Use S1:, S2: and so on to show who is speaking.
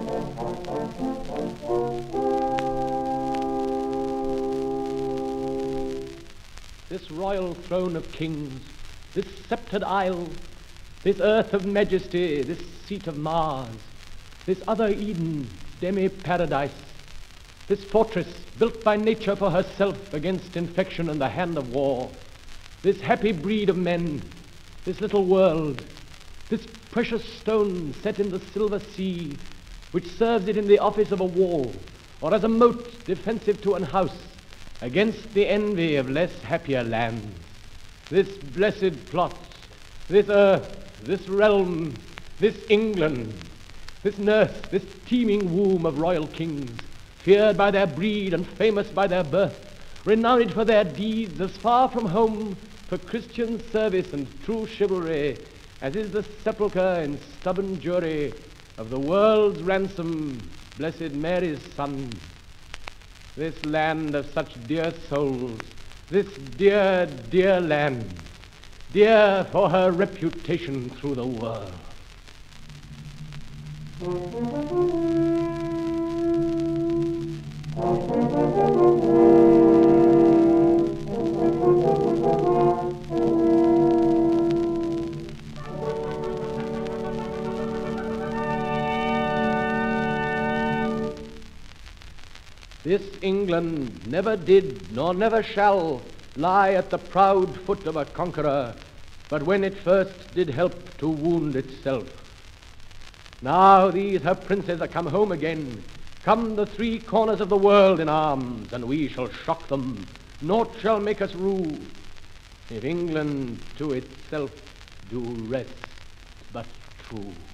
S1: This royal throne of kings, this sceptred isle, this earth of majesty, this seat of Mars, this other Eden, demi-paradise, this fortress built by nature for herself against infection and the hand of war, this happy breed of men, this little world, this precious stone set in the silver sea, which serves it in the office of a wall, or as a moat defensive to an house, against the envy of less happier lands. This blessed plot, this earth, this realm, this England, this nurse, this teeming womb of royal kings, feared by their breed and famous by their birth, renowned for their deeds as far from home for Christian service and true chivalry as is the sepulchre and stubborn jury of the world's ransom, Blessed Mary's Son. This land of such dear souls, this dear, dear land, dear for her reputation through the world. This England never did, nor never shall, lie at the proud foot of a conqueror, but when it first did help to wound itself. Now these her princes are come home again, come the three corners of the world in arms, and we shall shock them, naught shall make us rue, if England to itself do rest but true.